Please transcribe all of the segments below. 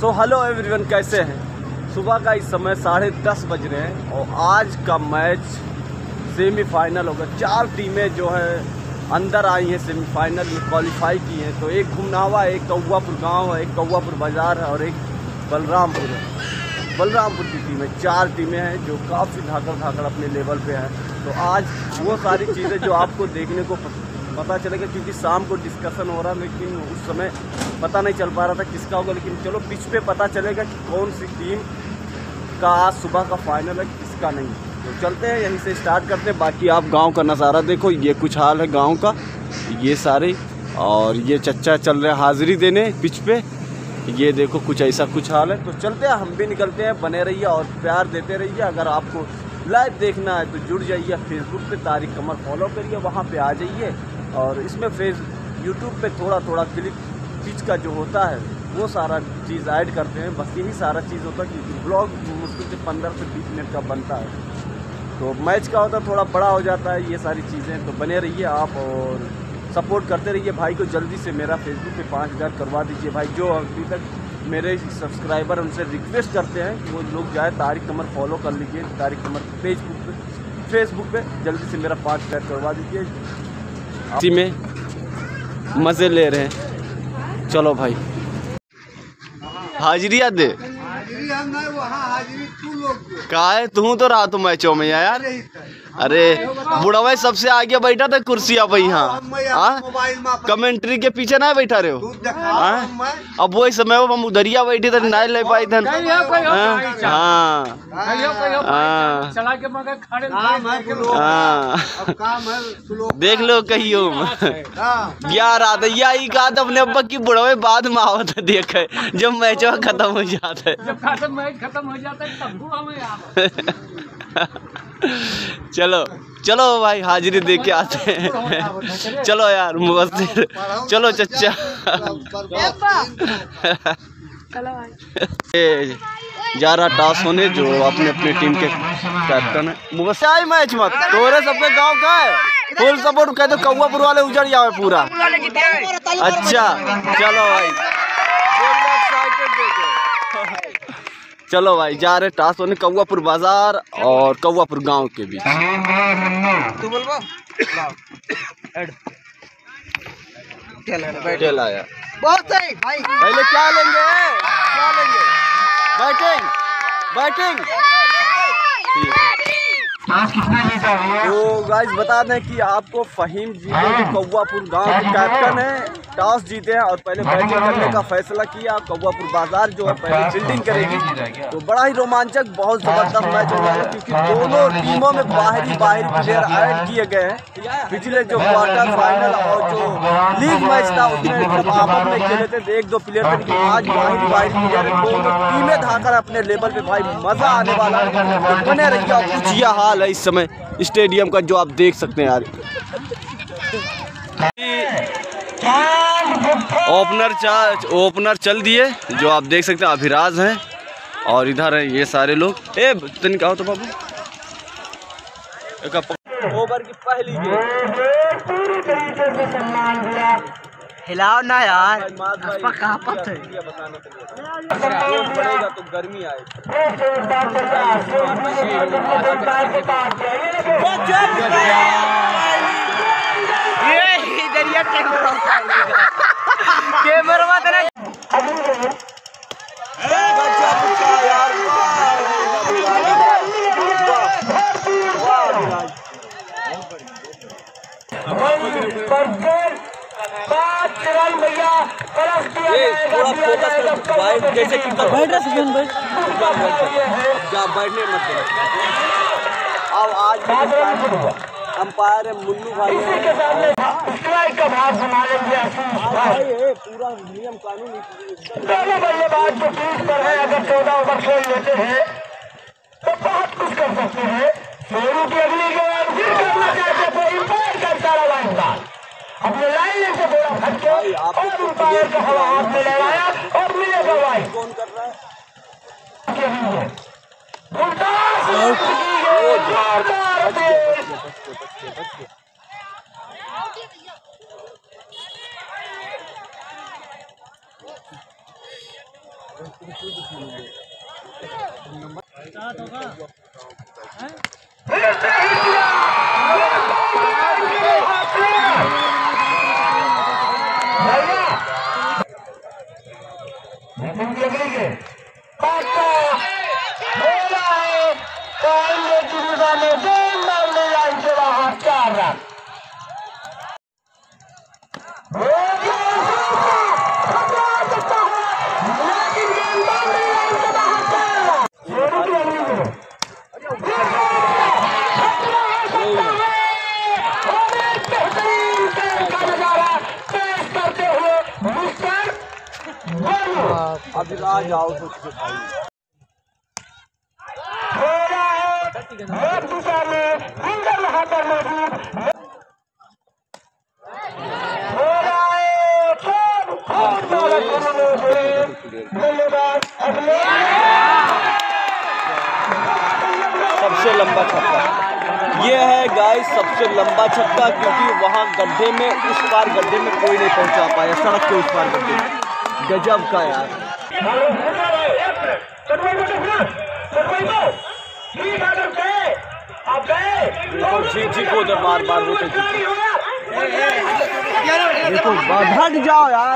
So hello everyone, कैसे हैं? सुबह का इस समय 10:30 बज रहे हैं और आज का मैच सेमीफाइनल होगा। 4 टीमें जो है अंदर आई हैं, सेमीफाइनल में क्वालिफाई की हैं। तो एक घुमनावा, एक कौवापुर गांव है, एक कौवापुर बाज़ार है और एक बलरामपुर है। बलरामपुर की टीमें 4 टीमें हैं जो काफ़ी धाकड़ अपने लेवल पे हैं। तो आज वो सारी चीज़ें जो आपको देखने को पता चलेगा, क्योंकि शाम को डिस्कशन हो रहा, लेकिन उस समय पता नहीं चल पा रहा था किसका होगा। लेकिन चलो पिच पे पता चलेगा कि कौन सी टीम का आज सुबह का फाइनल है, किसका नहीं। तो चलते हैं, यहीं से स्टार्ट करते हैं। बाकी आप गांव का नज़ारा देखो, ये कुछ हाल है गांव का, ये सारे। और ये चच्चा चल रहे हैं हाज़िरी देने पिच पे, ये देखो कुछ ऐसा कुछ हाल है। तो चलते हैं, हम भी निकलते हैं। बने रहिए और प्यार देते रहिए। अगर आपको लाइव देखना है तो जुड़ जाइए फेसबुक पे, तारिक कमर फॉलो करिए, वहाँ पे आ जाइए। और इसमें यूट्यूब पे थोड़ा क्लिप पिच का जो होता है वो सारा चीज़ ऐड करते हैं। बस यही सारा चीज़ होता है, क्योंकि ब्लॉग मुश्किल से 15 से 20 मिनट का बनता है। तो मैच का होता है थोड़ा बड़ा हो जाता है ये सारी चीज़ें। तो बने रहिए आप और सपोर्ट करते रहिए। भाई को जल्दी से मेरा फेसबुक पे 5000 करवा दीजिए। भाई जो अभी तक मेरे सब्सक्राइबर उनसे रिक्वेस्ट करते हैं कि वो लोग जाए तारिक कमर फॉलो कर लीजिए, तारिक कमर फेसबुक पे जल्दी से मेरा 5000 करवा दीजिए। इसी में मज़े ले रहे हैं। चलो भाई, हाजिरिया दे। हाजिरी हम नहीं, वहाँ हाजिरी तू लोग का है, तू तो रहा तो मैचों में यार। अरे बुढ़ावा सबसे आगे बैठा था कुर्सिया पे यहाँ, कमेंट्री के पीछे ना बैठा रहे हो। अब वही समय हम उधरिया बैठे थे, नहीं ले पाए थे। देख लो कहियो यार आदया ही कहा था अपने अब्बा की बुढ़ावे बाद में आवत है, देखे जब मैच खत्म हो जाता है, जब मैच खत्म हो जाता है तब बुढ़ा में चलो चलो भाई, हाजिरी दे के आते हैं। चलो यार मुबस्सिर, चलो चच्चा। जा रहा टॉस होने, जो अपने अपने टीम के कैप्टन है मुबस्सिर। आई मैच मत तोरे सबके गांव का है, फुल सपोर्ट कह दो, कौवापुर वाले उजड़ जाओ पूरा। अच्छा चलो भाई, चलो भाई, जा रहे टॉस होने कौवापुर बाजार और कौवापुर गांव के बीच। तू बोलबो चल आया बहुत सही भाई। पहले क्या लेंगे, बैटिंग तो गाइस बता दें कि आपको फहीम जी जो कौवापुर गांव के कैप्टन है, टॉस जीते हैं और पहले बैटिंग करने का फैसला किया। कौवापुर बाजार जो है पहले फील्डिंग करेगी। तो बड़ा ही रोमांचक, बहुत ज़बरदस्त मैच हो रहा है, क्योंकि दोनों टीमों में बाहरी प्लेयर ऐड किए गए हैं। पिछले जो क्वार्टर फाइनल और जो लीग मैच था उसमें जब आपस में खेले थे 1-2 प्लेयर थे, लेकिन आज बाहरी प्लेयर दोनों टीमें धाकर अपने लेवल पे। भाई मज़ा आने वाला है, तो बने रहिए। और कुछ यह हाल है इस समय स्टेडियम का जो आप देख सकते हैं यार। ओपनर चल दिए, जो आप देख सकते हैं अभिराज हैं, और इधर है ये सारे लोग। तन क्या हो तो बाबू, ओवर की पहली हिलाओ ना यार, कहाँ पर थे बढ़ेगा तो गर्मी आए। कैमरा मत ना जैसे कि बैठने मत। अब आज अंपायर है मुन्नू भाई, पूरा नियम कानून बल्लेबाज जो पीठ पर है, अगर 14 ओवर खेल लेते हैं तो बहुत कुछ कर सकते हैं। शुरू की अगली गेंद फिर करना चाहते थे, अंपायर का इशारा लाइन का अपने लाइन से थोड़ा हटके और अंपायर का हवा हाथ में लगाया और मिलेगा वाइड। कौन कर रहा है? अभिलाष आउट हो चुके भाई। सबसे लंबा छक्का ये है गाइस, सबसे लंबा छक्का, क्योंकि वहाँ गड्ढे में, उस पार गड्ढे में कोई नहीं पहुँचा पाया, सड़क के उस पार गड्ढे में। गजब का यार। जी को उधर बार बार होते देखो, हट जाओ यार।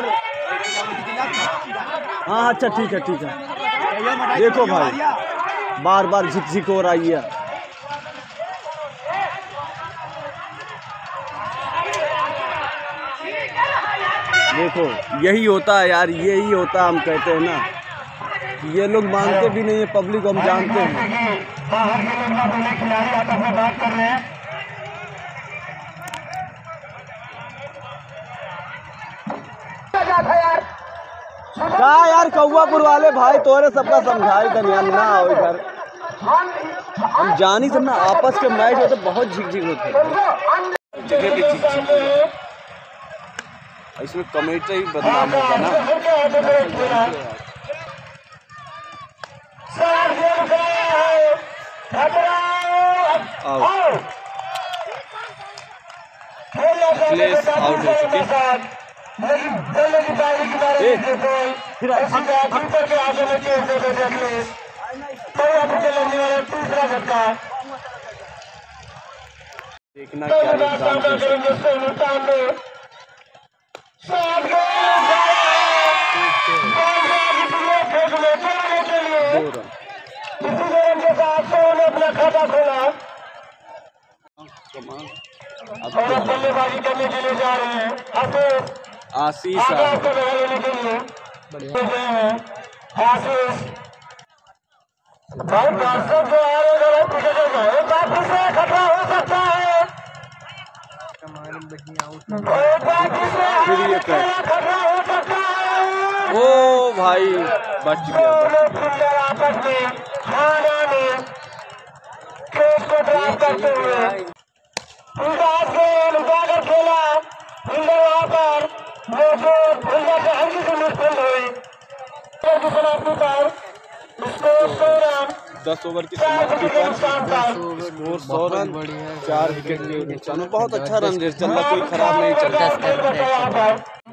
हाँ अच्छा ठीक है ठीक है। देखो भाई बार बार झिक हो रही है। देखो यही होता है यार, यही होता है। हम कहते हैं ना, ये लोग मानते भी नहीं है पब्लिक, हम जानते हैं। क्या यार कौआपुर वाले भाई, तोरे सबका समझाई दरमियान ना आओ इधर। हम जानी सब ना, आपस के मैच होते बहुत झिक होते जगह पे झिक। इसमें कमेटी ही बदनाम होगा ना। प्लेस आउट हो चुके। देखना अपना खाता खोला, बल्लेबाजी करने के लिए जा रहे हैं आशीष भाई। दर्शक जो आ रहे हैं खतरा हो सकता है। ओ भाई बच गया। खेला वहाँ पर 10 ओवर की समाप्ति पर स्कोर 100 रन, 4 विकेट के नुकसान। बहुत अच्छा रन रेस चल रहा, कोई खराब नहीं चल रहा।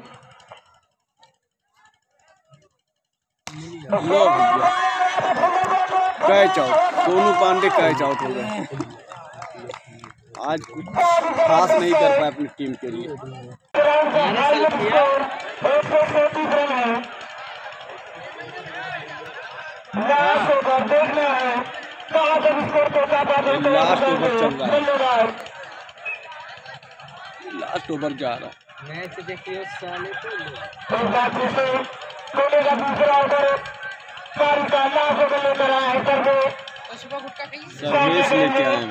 Catch out, Sonu Pandey catch out हो गए। आज कुछ खास नहीं कर पाए अपनी टीम के लिए। लास्ट ओवर चल रहा है, लास्ट ओवर जा रहा है। मैच देखिए साले सर्वेश लेके आए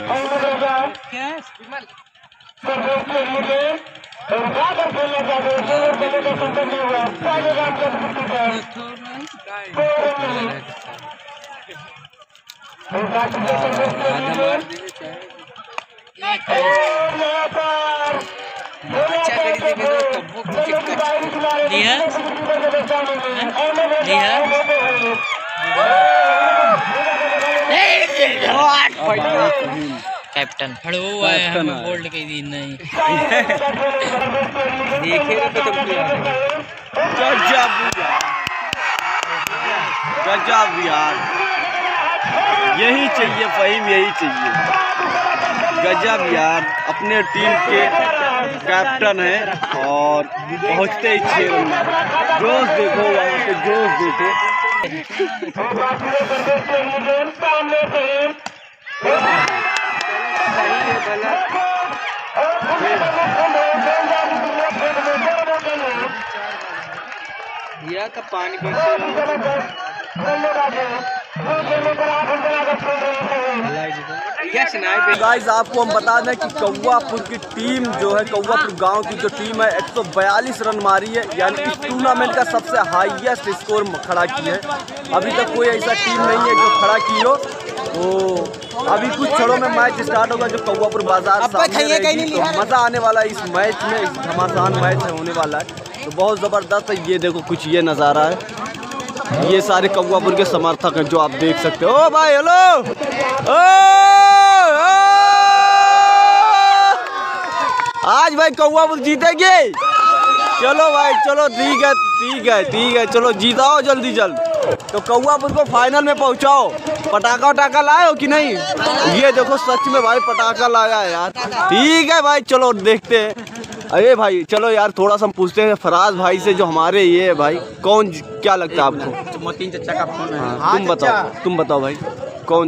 कैप्टन खड़ो है बोल्ड के दिन नहीं देखे गजब यार, यही चाहिए फहीम, यही चाहिए। गजब यार, अपने टीम के कैप्टन हैं और पहुंचते ही 6 रन मारे। जोश देखो वहाँ पे, जोश देखो। या का पानी गाइस आपको हम बता दें कि कौवापुर की टीम जो है, कौवापुर गांव की जो टीम है 142 रन मारी है, यानी इस टूर्नामेंट का सबसे हाईएस्ट स्कोर खड़ा की है। अभी तक कोई ऐसा टीम नहीं है जो खड़ा की हो। तो अभी कुछ क्षणों में मैच स्टार्ट होगा जो कौवापुर बाजार सामने रहेगी। तो मज़ा आने वाला है इस मैच में, इस घमासान मैच है होने वाला है, तो बहुत ज़बरदस्त है। ये देखो कुछ ये नज़ारा है, ये सारे कौवापुर के समर्थक हैं जो आप देख सकते हो। ओ भाई हेलो, आज भाई कौवापुर जीतेंगे। चलो भाई चलो, ठीक है ठीक है ठीक है, चलो जीताओ जल्दी जल्द। तो कौवापुर को फाइनल में पहुंचाओ। पटाखा वटाखा लाए हो कि नहीं? ये देखो सच में भाई पटाखा लाया है यार। ठीक है भाई चलो देखते हैं। अरे भाई चलो यार, थोड़ा सा हम पूछते हैं फराज भाई से जो हमारे ये भाई, कौन क्या लगता है आपको? मोतीन चचा का फोन है। हाँ, तुम बताओ भाई कौन?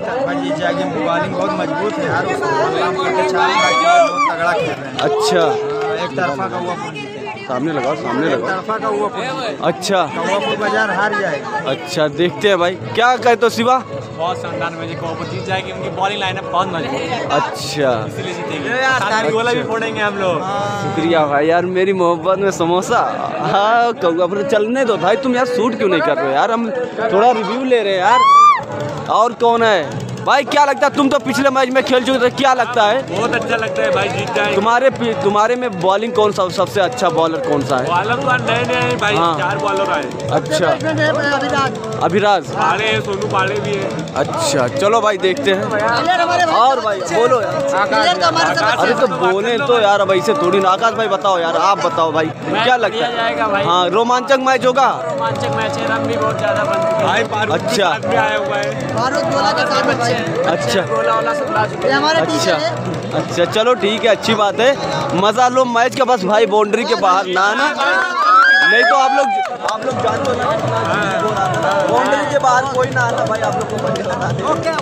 बॉलिंग बहुत मजबूत है यार, बहुत तगड़ा खेल रहे हैं। अच्छा, एक तरफा कौवापुर सामने लगाओ, सामने लगाओ। तरफा कौवापुर। अच्छा, कौवापुर बाजार हार जाएगा। अच्छा देखते हैं भाई, क्या कहते हो शिवा? बहुत शानदार मैच, कौवापुर जीत जाएगी। उनकी बॉलिंग लाइनअप बहुत मजबूत है, अच्छा इसीलिए जीतेंगे। गोला भी फोड़ेंगे हम लोग। शुक्रिया भाई यार, मेरी मोहब्बत में समोसा। हाँ कौवापुर चलने दो भाई, तुम यार शूट क्यों नहीं कर रहे हो यार? हम थोड़ा रिव्यू ले रहे हैं यार। और कौन है भाई, क्या लगता है? तुम तो पिछले मैच में खेल चुके थे, क्या लगता है? बहुत अच्छा लगता है भाई, जीत जाए। तुम्हारे में बॉलिंग कौन सा सबसे अच्छा बॉलर कौन सा है? बॉलर तो नए नए भाई, हाँ। 4 बॉलर आए। अच्छा, अभिराज पाड़े है, सोनू पाड़े भी है। अच्छा चलो भाई देखते हैं। और भाई बोलो यार, अरे तो बोले तो यार, अब ऐसे थोड़ी ना। आकाश भाई बताओ यार, आप बताओ भाई क्या लगता है? हाँ रोमांचक मैच होगा, रोमांचक मैच है, रन भी बहुत ज्यादा बन चुके हैं भाई। अच्छा भी आया हुआ है, अच्छा गोला वाला सब ला चुके हैं। अच्छा अच्छा चलो ठीक है, अच्छी बात है। मजा लो मैच का, बस भाई बाउंड्री के बाहर ना आना, नहीं तो आप लोग जानते हो ना, बाउंड्री के बाहर कोई ना आना भाई, आप लोग को बंदी लगा दे।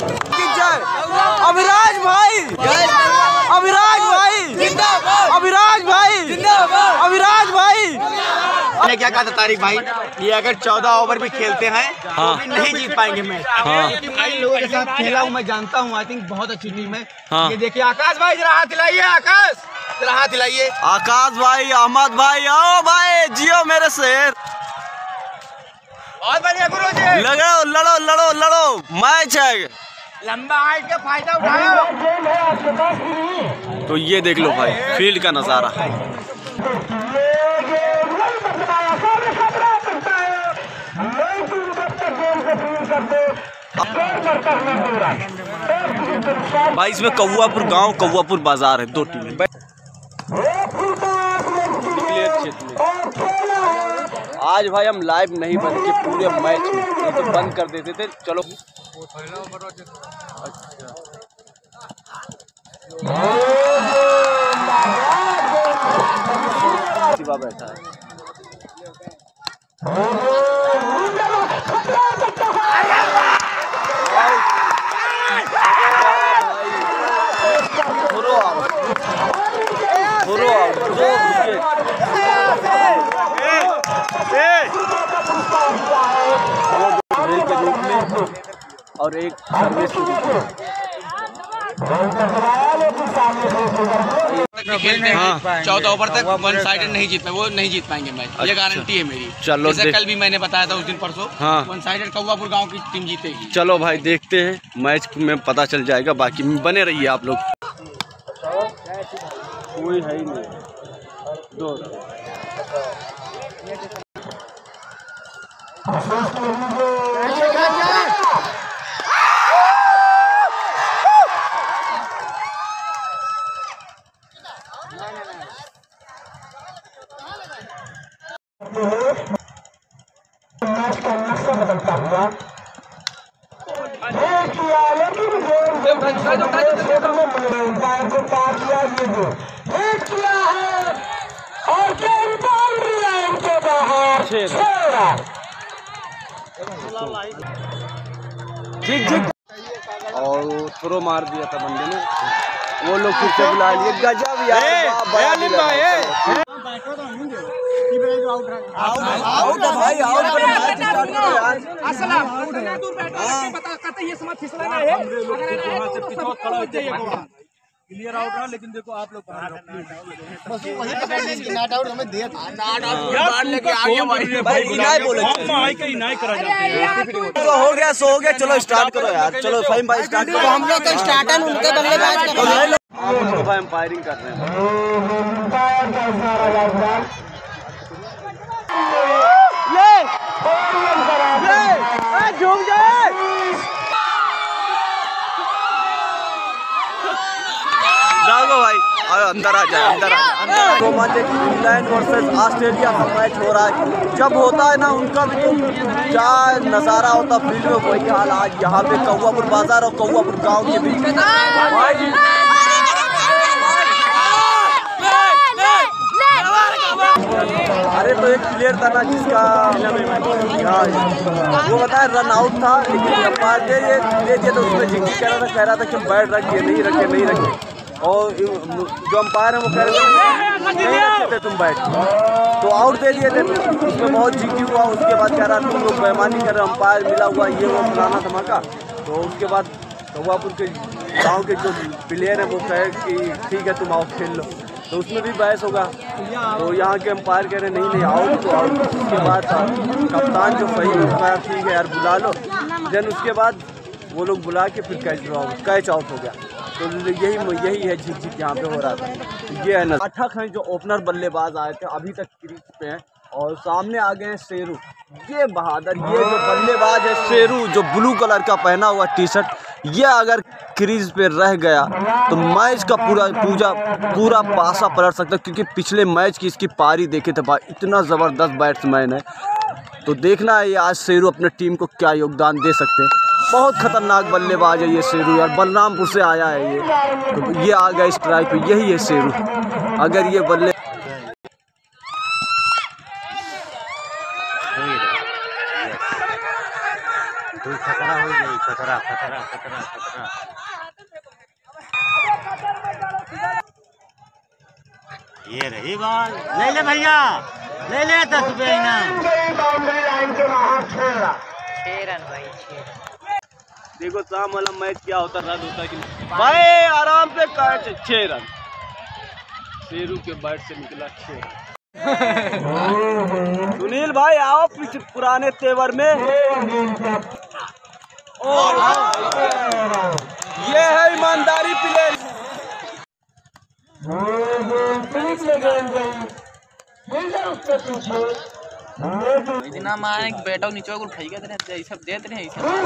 अभिराज भाई, अभिराज भाई, अभिराज भाई, अभिराज भाई। मैंने क्या कहा था तारिक भाई, ये अगर 14 ओवर भी खेलते हैं हाँ। तो भी नहीं जीत पाएंगे मैच। हाँ। कई लोगों के साथ खेला हूँ, मैं जानता हूँ। आई थिंक बहुत अच्छी टीम है। हाँ। ये देखिए आकाश भाई, जरा हाथ हिलाइए। आकाश जरा हाथ हिलाइए। आकाश भाई, अहमद भाई, आओ भाई, जियो मेरे शेर। बहुत बढ़िया गुरुजी, लगो, लड़ो लड़ो लड़ो, मैच है। लंबा हाइट का फायदा उठाओ। तो ये देख लो भाई फील्ड का नज़ारा। भाई इसमें कौवापुर गांव, कौवापुर बाजार है, 2 टीमें। आज भाई हम लाइव नहीं बन के पूरे मैच में, नहीं तो बंद कर देते थे। चलो शिवा बैठा है। और एक सर्विस हाँ 14 ओवर तक वन साइडेड नहीं जीत पाए, वो नहीं जीत पाएंगे मैच। ये गारंटी है मेरी। चलो जैसे कल भी मैंने बताया था उस दिन परसों, हाँ। वन साइडेड कौवापुर गांव की टीम जीतेगी। चलो भाई देखते हैं, मैच में पता चल जाएगा। बाकी बने रहिए आप लोग। कोई है ही नहीं, 2 मैच का नक्शा बदलता हुआ ठीक ठीक और थ्रो मार दिया था बंदे ने, वो लोग फिर से बुला लिए। गजब यार, आउट भाई, आउट क्लियर आउट रहा, लेकिन देखो आप लोग तो हो गया, सो हो गया। चलो स्टार्ट करो यार, चलो फाइम भाई स्टार्ट करो। हम लोग तो स्टार्ट है, उनके बल्लेबाज भाई एम्पायरिंग कर रहे हैं। झूम जाए जाओ भाई, अंदर आ जाए, अंदर आ जाए। रोमांचक इंग्लैंड वर्सेस ऑस्ट्रेलिया का मैच हो रहा है। जब होता है ना उनका भी तो क्या नज़ारा होता फील्ड में, वही हाल आज यहाँ पे कौआपुर बाजार और कौआपुर गांव के बीच। अरे तो एक प्लेयर था ना जिसका वो बताया रन आउट था, लेकिन अंपायर दे दिए तो उसमें जिंदगी कह रहा था कि बैट रखिए, नहीं रखे। और जो अंपायर है वो कह रहे थे नहीं रखे थे तुम बैट, तो आउट दे दिए थे। उसमें बहुत जिंदगी हुआ। उसके बाद कह रहा तुम लोग बेईमानी कर रहे, अंपायर मिला हुआ ये वो फलाना धमाका। तो उसके बाद कौआपुर के गाँव के जो प्लेयर हैं वो कहे कि ठीक है तुम आओ खेल लो, तो उसमें भी बहस होगा। तो यहाँ के अंपायर कह रहे नहीं आउट तो आउट। उसके बाद कप्तान जो सही है ठीक है यार बुला लो। देन उसके बाद वो लोग बुला के फिर कैच आउट हो गया। तो यही है झिक यहाँ पे हो रहा था। ये है ना पाठक हैं जो ओपनर बल्लेबाज आए थे, अभी तक क्रीज पे हैं। और सामने आ गए हैं शेरू, ये बहादुर, ये जो बल्लेबाज है शेरू, जो ब्लू कलर का पहना हुआ टी शर्ट, ये अगर क्रीज पे रह गया तो मैच का पूरा पासा पलट सकता है। क्योंकि पिछले मैच की इसकी पारी देखे थे भाई, इतना ज़बरदस्त बैट्समैन है। तो देखना है ये आज शेरू अपने टीम को क्या योगदान दे सकते हैं। बहुत खतरनाक बल्लेबाज है ये शेरू यार, बलरामपुर से आया है ये। तो ये आ गया स्ट्राइक पे, यही है शेरू। अगर ये बल्ले खतरा हो गई, खतरा। ये रही बॉल, ले भैया, ले 10 रुपये इनाम। देखो शाम वाला मैच क्या होता, रन होता कि भाई आराम से कैच 6 रन। शेरू के बैट से निकला 6 रन। सुनील भाई आओ पीछे पुराने तेवर में। ये है ईमानदारी प्लेयर। इतना मारे बेटा नीचे को उठाई गया ये सब देते नहीं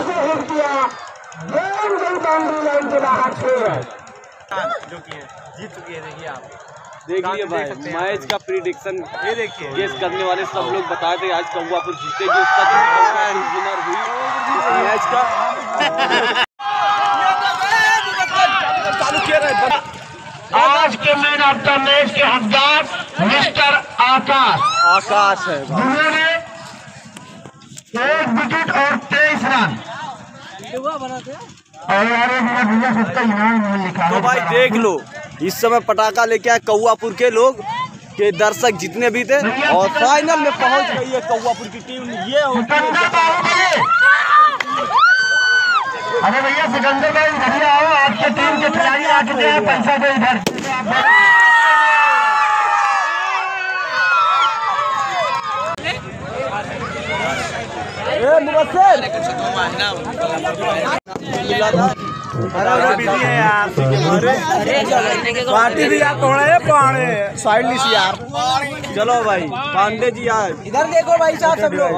जो कि जीत चुकी है। देखिए आप देखिए भाई मैच का प्रिडिक्शन ये देखिए गेस करने वाले सब लोग बताए थे आज कौआपुर जीतेगी। उसका विनर हुई इस मैच का। चालू किया रहे आज के मैन ऑफ द मैच के हकदार मिस्टर आकाश है। उन्होंने 1 विकेट और 23 रन तो भाई देख लो इस समय पटाखा लेके आए कौआपुर के लोग के दर्शक जितने भी थे, और फाइनल में पहुंच गई है कौआपुर की टीम। ये होती है अरे भैया सिकंदर भाई इधर आओ, आपके टीम के खिलाड़ी आ चुके हैं, पैसा दो इधर। पार्टी भी यार तोड़े पाने साइड लीस यार। चलो भाई पांडे जी यार इधर देखो भाई साहब सब लोग।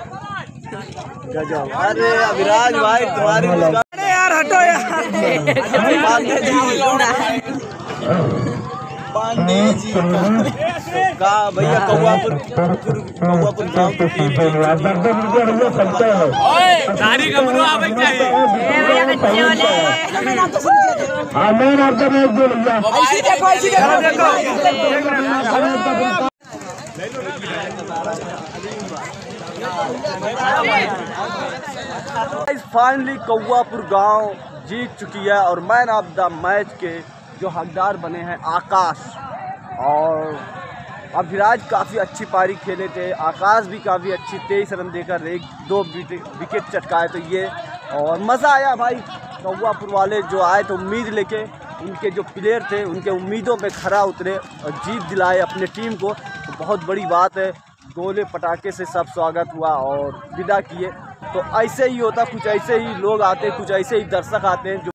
अरे अभिराज भाई तुम्हारी यार हटो यार। पांडे जी का भैया कौआपुर गांव की टीम सारी गमरू आवे चाहिए। फाइनली कौआपुर गांव जीत चुकी है और मैन ऑफ द मैच के जो हकदार बने हैं आकाश। और अभिराज काफ़ी अच्छी पारी खेले थे, आकाश भी काफ़ी अच्छी 23 रन देकर 1-2 विकेट चटकाए तो ये। और मज़ा आया भाई, कौआपुर वाले जो आए तो उम्मीद लेके, उनके जो प्लेयर थे उनके उम्मीदों पे खरा उतरे और जीत दिलाए अपने टीम को, तो बहुत बड़ी बात है। गोले पटाखे से सब स्वागत हुआ और विदा किए। तो ऐसे ही होता, कुछ ऐसे ही लोग आते, कुछ ऐसे ही दर्शक आते हैं जो